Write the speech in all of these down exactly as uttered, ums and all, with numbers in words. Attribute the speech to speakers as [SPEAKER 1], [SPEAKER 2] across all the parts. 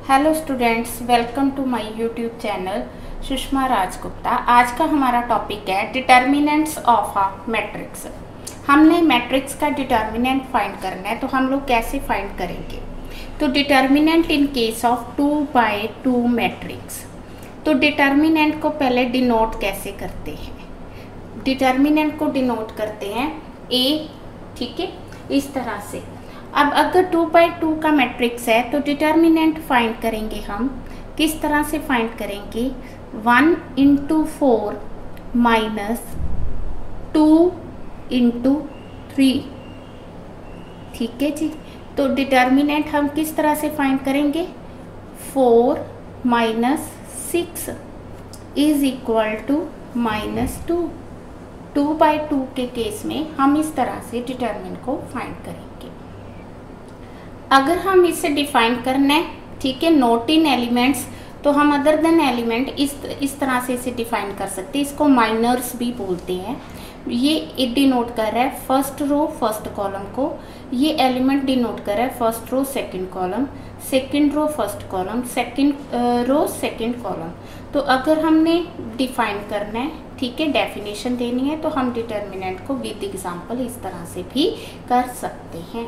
[SPEAKER 1] Hello students, welcome to my YouTube channel Sushma Rajgupta. आज का हमारा टॉपिक है डिटर्मिनेंट्स ऑफ अ मैट्रिक्स। हमने मैट्रिक्स का डिटर्मिनेंट फाइंड करना है, तो हम लोग कैसे फाइंड करेंगे? तो determinant in case of two by two matrix. तो डिटर्मिनेंट को पहले डिनोट कैसे करते हैं? डिटर्मिनेंट को डिनोट करते हैं ए, ठीक है, इस तरह से। अब अगर टू बाई टू का मैट्रिक्स है तो डिटर्मिनेंट फाइंड करेंगे हम किस तरह से फाइंड करेंगे? One into four minus two into three, ठीक है जी। तो डिटर्मिनेंट हम किस तरह से फाइंड करेंगे? Four minus six is equal to minus two. Two by two के केस में हम इस तरह से डिटर्मिनेंट को फाइंड करेंगे। अगर हम इसे डिफाइन करना है, ठीक है, नोट इन एलिमेंट्स, तो हम अदर देन एलिमेंट इस इस तरह से इसे डिफाइन कर सकते हैं। इसको माइनर्स भी बोलते हैं। ये डिनोट कर रहा है फर्स्ट रो फर्स्ट कॉलम को, ये एलिमेंट डिनोट कर रहा है first row second column, second row first column, second row second column. तो अगर हमने डिफाइन करना है, ठीक है, डेफिनेशन देनी है, तो हम डिटर्मिनेंट को विद एग्जांपल इस तरह से भी कर सकते हैं।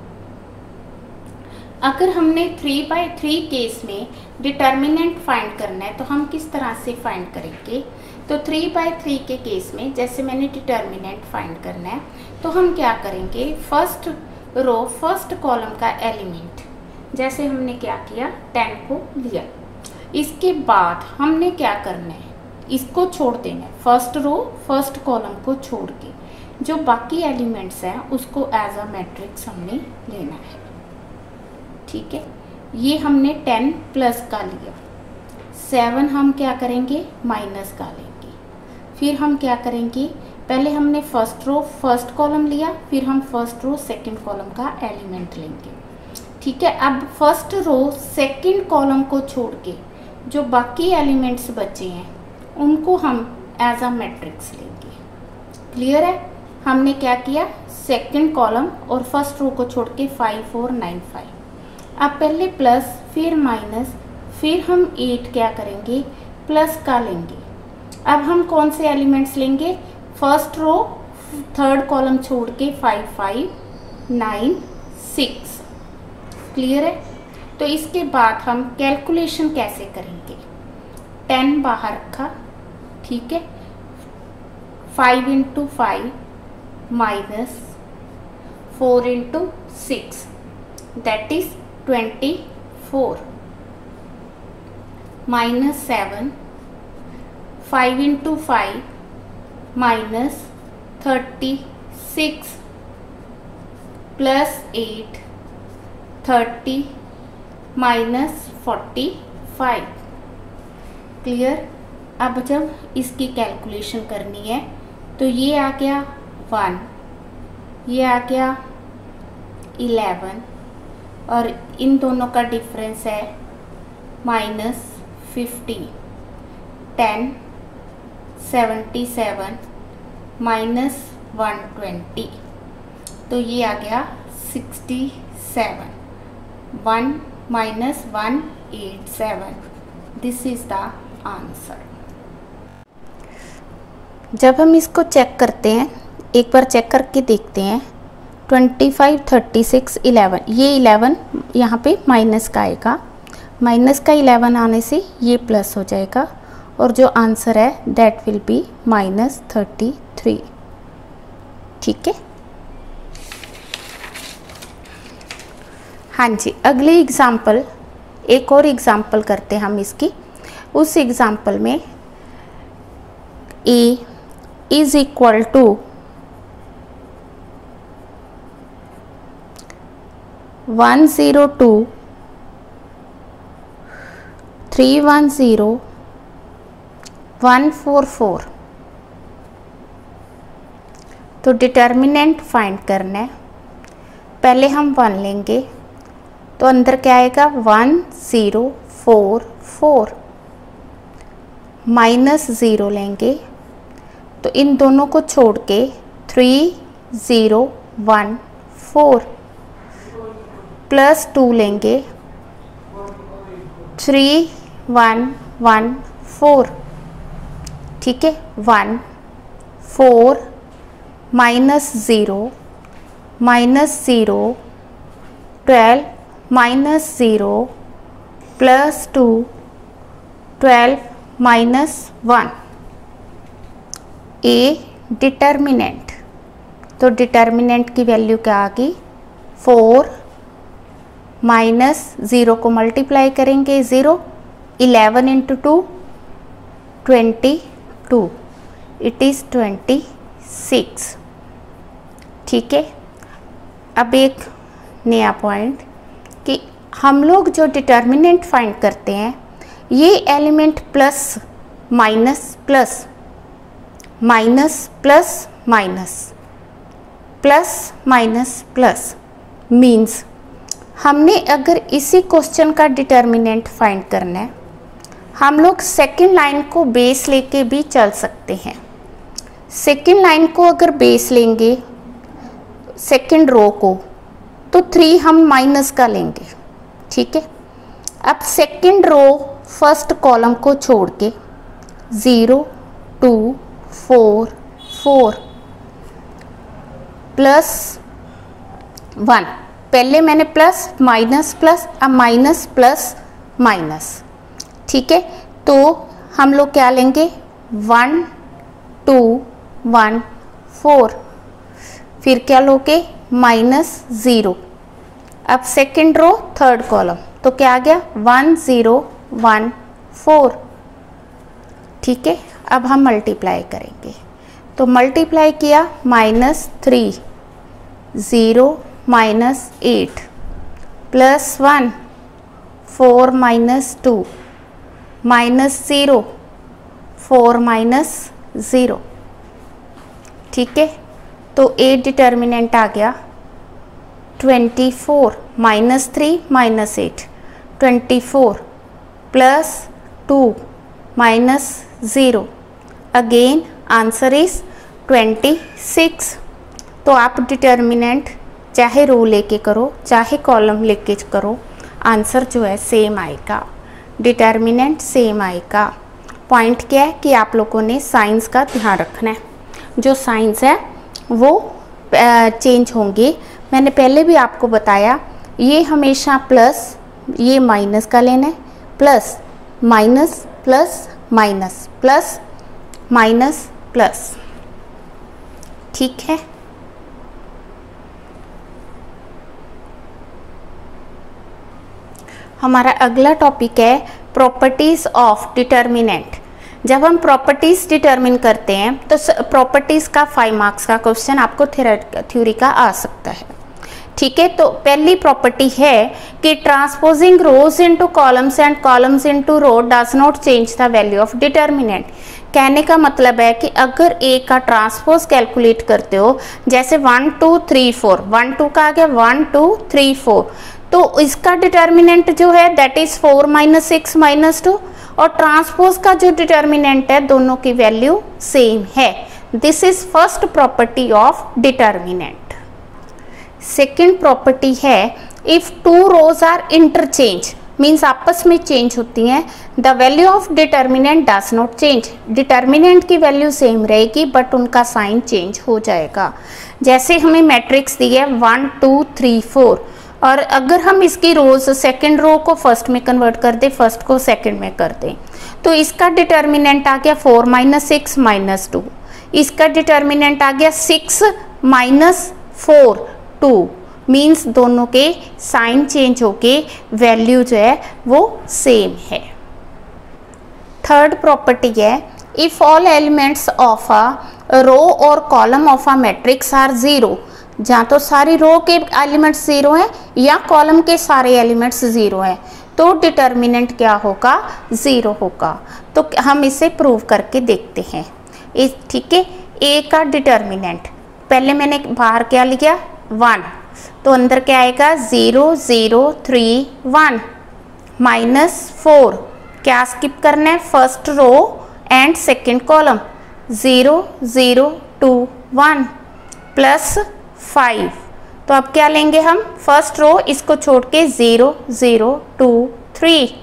[SPEAKER 1] अगर हमने थ्री बाई थ्री केस में डिटर्मिनेंट फाइंड करना है तो हम किस तरह से फाइंड करेंगे? तो थ्री बाई थ्री के केस में जैसे मैंने डिटर्मिनेंट फाइंड करना है तो हम क्या करेंगे? फर्स्ट रो फर्स्ट कॉलम का एलिमेंट, जैसे हमने क्या किया, टेन को लिया। इसके बाद हमने क्या करना है? इसको छोड़ देना है, फर्स्ट रो फर्स्ट कॉलम को छोड़ के जो बाकी एलिमेंट्स हैं उसको एज अ मैट्रिक्स हमने लेना है, ठीक है। ये हमने टेन प्लस का लिया, सेवन हम क्या करेंगे? माइनस का लेंगे। फिर हम क्या करेंगे? पहले हमने फर्स्ट रो फर्स्ट कॉलम लिया, फिर हम फर्स्ट रो सेकंड कॉलम का एलिमेंट लेंगे, ठीक है। अब फर्स्ट रो सेकंड कॉलम को छोड़ के जो बाकी एलिमेंट्स बचे हैं उनको हम एज अ मैट्रिक्स लेंगे। क्लियर है? हमने क्या किया? सेकंड कॉलम और फर्स्ट रो को छोड़ के फाइव फोर नाइन फाइव। अब पहले प्लस फिर माइनस, फिर हम एट क्या करेंगे? प्लस का लेंगे। अब हम कौन से एलिमेंट्स लेंगे? फर्स्ट रो थर्ड कॉलम छोड़ के five five nine six. Clear है? तो इसके बाद हम कैलकुलेशन कैसे करेंगे? टेन बाहर रखा, ठीक है, five into five minus four into six, that is twenty four, minus seven, five into five minus thirty six, plus eight, thirty minus forty five. Clear? अब जब इसकी कैलकुलेशन करनी है तो ये आ गया वन, ये आ गया इलेवन, और इन दोनों का डिफरेंस है minus fifty, ten, seventy seven minus one twenty, तो ये आ गया sixty seven, one minus one eight seven. This is the answer. जब हम इसको चेक करते हैं, एक बार चेक करके देखते हैं, twenty five, thirty six, eleven, ये इलेवन यहाँ पे माइनस का आएगा, माइनस का इलेवन आने से ये प्लस हो जाएगा, और जो आंसर है that will be minus thirty three, ठीक है। हाँ जी, अगली एग्जाम्पल, एक और एग्जाम्पल करते हैं हम इसकी। उस एग्जाम्पल में A is equal to one zero two three one zero one four four. तो डिटर्मिनेंट फाइंड करना है। पहले हम वन लेंगे तो अंदर क्या आएगा? One zero four four, minus zero लेंगे तो इन दोनों को छोड़ के three zero one four, plus two लेंगे थ्री वन वन फोर, ठीक है, one four minus zero minus zero twelve minus zero plus two twelve minus one. A determinant, तो डिटर्मिनेंट की वैल्यू क्या आ गई, फोर माइनस ज़ीरो को multiply करेंगे zero, eleven into two twenty two, it is twenty six, ठीक है। अब एक नया पॉइंट कि हम लोग जो डिटर्मिनेंट फाइंड करते हैं ये element plus minus plus minus plus minus plus minus plus means हमने अगर इसी क्वेश्चन का डिटर्मिनेंट फाइंड करना है, हम लोग सेकेंड लाइन को बेस लेके भी चल सकते हैं। सेकेंड लाइन को अगर बेस लेंगे सेकेंड रो को, तो थ्री हम माइनस का लेंगे, ठीक है। अब सेकेंड रो फर्स्ट कॉलम को छोड़ के zero two four four plus one, पहले मैंने प्लस माइनस प्लस, अब माइनस प्लस माइनस, ठीक है। तो हम लोग क्या लेंगे, वन टू वन फोर, फिर क्या लोगे माइनस ज़ीरो। अब सेकेंड रो थर्ड कॉलम, तो क्या आ गया वन ज़ीरो वन फोर, ठीक है। अब हम मल्टीप्लाई करेंगे, तो मल्टीप्लाई किया minus three zero minus eight plus one four minus two minus zero four minus zero, ठीक है। तो ए डिटर्मिनेंट आ गया twenty four minus three minus eight, twenty four plus two minus zero, again answer is twenty six. तो आप determinant चाहे रो लेके करो चाहे कॉलम लेके करो, आंसर जो है सेम आएगा, डिटर्मिनेंट सेम आएगा। पॉइंट क्या है कि आप लोगों ने साइंस का ध्यान रखना है, जो साइंस है वो चेंज होंगे। मैंने पहले भी आपको बताया ये हमेशा प्लस ये माइनस का लेना है, plus minus plus minus plus minus plus, ठीक है। हमारा अगला टॉपिक है प्रॉपर्टीज ऑफ डिटर्मिनेंट। जब हम प्रॉपर्टीज डिटरमिन करते हैं तो प्रॉपर्टीज का फाइव मार्क्स का क्वेश्चन आपको थ्योरी का आ सकता है, ठीक है। तो पहली प्रॉपर्टी है कि transposing rows into columns and columns into row does not change the value of determinant. कहने का मतलब है कि अगर ए का ट्रांसपोज कैलकुलेट करते हो, जैसे one two three four, one two का आ गया वन टू थ्री फोर, तो इसका डिटर्मिनेंट जो है that is four minus six minus two, और ट्रांसपोज का जो डिटर्मिनेंट है दोनों की वैल्यू सेम है। This is first property of determinant. Second property है if two rows are interchange, means आपस में चेंज होती हैं, the value of determinant does not change. Determinant की वैल्यू सेम रहेगी बट उनका साइन चेंज हो जाएगा। जैसे हमें मैट्रिक्स दी है वन टू थ्री फोर, और अगर हम इसकी रोज सेकंड रो को फर्स्ट में कन्वर्ट कर दें, फर्स्ट को सेकंड में कर दें, तो इसका डिटर्मिनेंट आ गया four minus six minus two, इसका डिटर्मिनेंट आ गया six minus four two, means दोनों के साइन चेंज होके वैल्यू जो है वो सेम है। थर्ड प्रॉपर्टी है if all elements of a row और column of a matrix are zero, जहाँ तो सारी रो के एलिमेंट्स ज़ीरो हैं या कॉलम के सारे एलिमेंट्स ज़ीरो हैं, तो डिटर्मिनेंट क्या होगा, ज़ीरो होगा। तो हम इसे प्रूव करके देखते हैं। इस ठीक है, ए का डिटर्मिनेंट पहले मैंने बाहर क्या लिया वन, तो अंदर क्या आएगा zero zero three one minus four, क्या स्किप करना है first row and second column, zero zero two one plus five, तो अब क्या लेंगे हम फर्स्ट रो, इसको छोड़ के zero zero two three,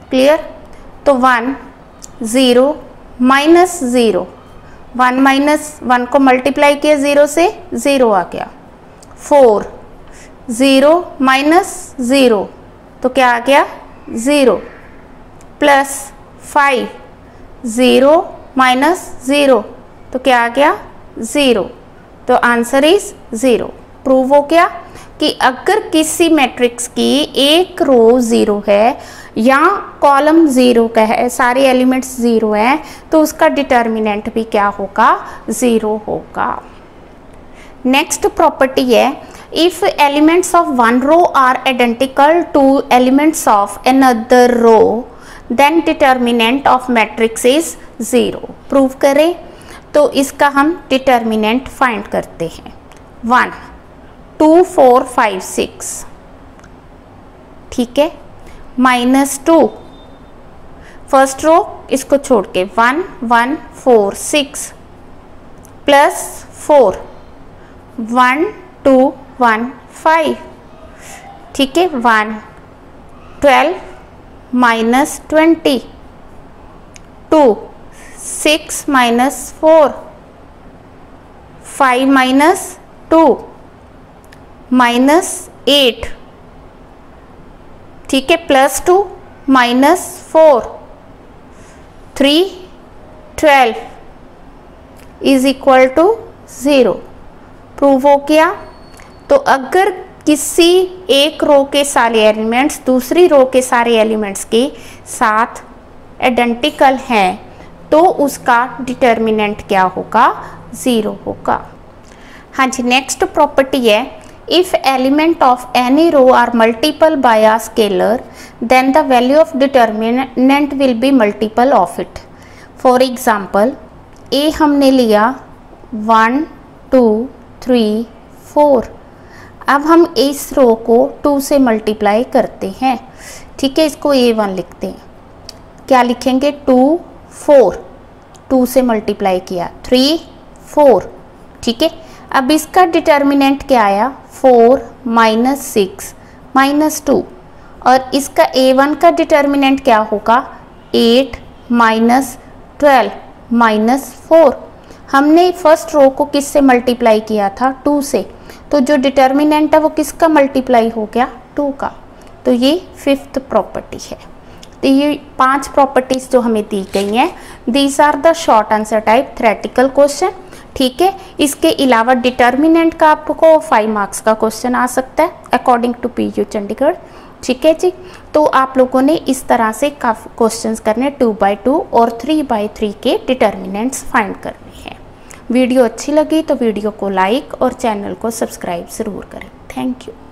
[SPEAKER 1] clear. तो one zero minus zero, one minus one को मल्टीप्लाई किया ज़ीरो से, ज़ीरो आ गया। फोर ज़ीरो माइनस ज़ीरो तो क्या आ गया, zero. Plus five zero minus zero तो क्या आ गया, ज़ीरो। तो आंसर इज ज़ीरो। प्रूव हो गया कि अगर किसी मैट्रिक्स की एक रो ज़ीरो है या कॉलम ज़ीरो का है, सारे एलिमेंट्स ज़ीरो हैं, तो उसका डिटर्मिनेंट भी क्या होगा, ज़ीरो होगा। नेक्स्ट प्रॉपर्टी है, if elements of one row are identical to elements of another row then determinant of matrix is zero. Prove करें। तो इसका हम डिटर्मिनेंट फाइंड करते हैं। One two four five six, ठीक है, माइनस टू, फर्स्ट रो इसको छोड़ के one one four six, plus four one two one five, ठीक है, one twelve minus twenty, two six minus four, five minus two minus eight, ठीक है, plus two minus four, three twelve is equal to zero. Prove हो गया। तो अगर किसी एक रो के सारे एलिमेंट्स दूसरी रो के सारे एलिमेंट्स के साथ आइडेंटिकल हैं तो उसका डिटर्मिनेंट क्या होगा, ज़ीरो होगा। हाँ जी, नेक्स्ट प्रॉपर्टी है, if element of any row are multiple by a scalar then the value of determinant will be multiple of it. For example, A हमने लिया वन टू थ्री फोर, अब हम इस रो को टू से मल्टीप्लाई करते हैं, ठीक है, इसको ए वन लिखते हैं। क्या लिखेंगे, टू फोर, टू से मल्टीप्लाई किया, थ्री फोर, ठीक है। अब इसका डिटर्मिनेंट क्या आया, four minus six minus two, और इसका ए वन का डिटर्मिनेंट क्या होगा, eight minus twelve minus four. हमने फर्स्ट रो को किस से मल्टीप्लाई किया था, टू से, तो जो डिटर्मिनेंट है वो किसका मल्टीप्लाई हो गया, टू का। तो ये फिफ्थ प्रॉपर्टी है। तो ये पांच प्रॉपर्टीज जो हमें दी गई हैं, these are the short answer type theoretical question, ठीक है। इसके अलावा डिटर्मिनेंट का आपको फाइव मार्क्स का क्वेश्चन आ सकता है according to P U Chandigarh, ठीक है जी। तो आप लोगों ने इस तरह से काफ़ी क्वेश्चंस करने, टू बाई टू और थ्री बाई थ्री के डिटर्मिनेंट्स फाइंड करने हैं। वीडियो अच्छी लगी तो वीडियो को लाइक और चैनल को सब्सक्राइब ज़रूर करें। Thank you.